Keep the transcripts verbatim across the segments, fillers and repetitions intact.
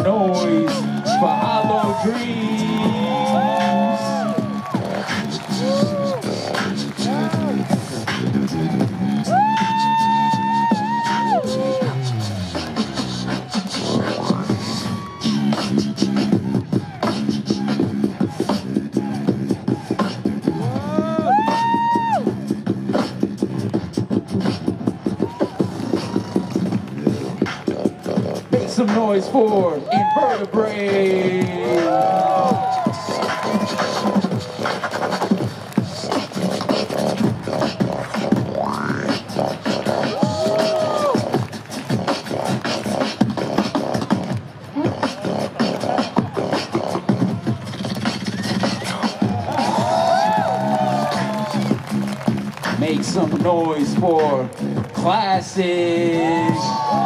noise for Hollow Dreams. Make some noise for Invertebrate. Make some noise for Classic.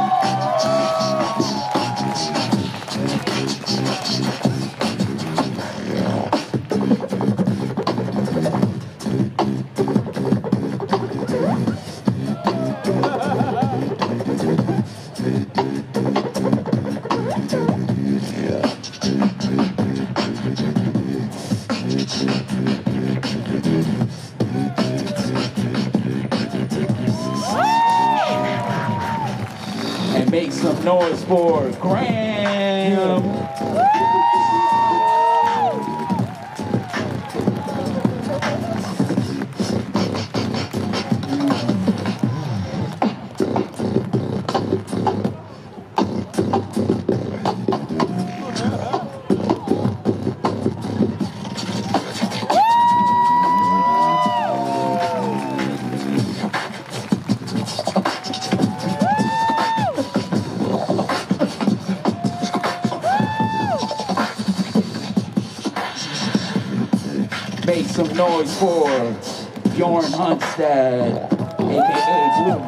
And make some noise for Graham. Make some noise for Bjorn Hunstad, aka Blue.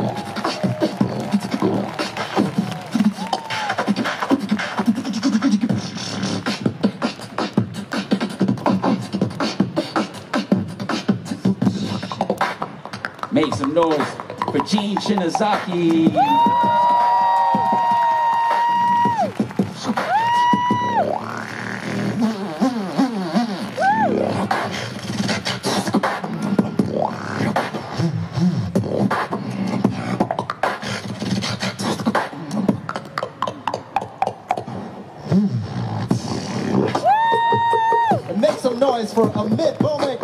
Make some noise for Gene Shinazaki. And make some noise for Amit Bomick.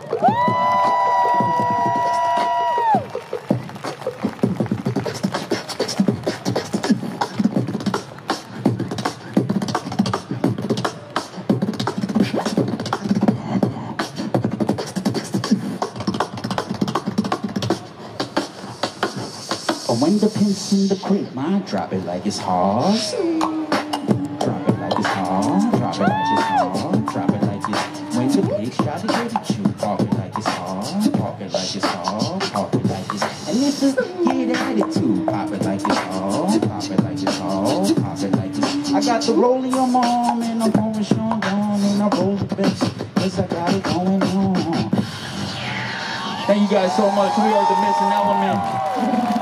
When the pin's in the crib, I drop it like it's hard. Drop it like it's hard. Drop it like it's hard. Drop it like it's. When the pigs try to get at you, pop it like it's hard. Pop it like it's hard. Pop it like it's. And if it's get attitude, pop it like it's hard. Pop it like it's hard. Pop it like it's. I got the rollie on my arm and I'm pouring Sean down and I roll the best cause I got it going on. Thank you guys so much. We are the Missing Element.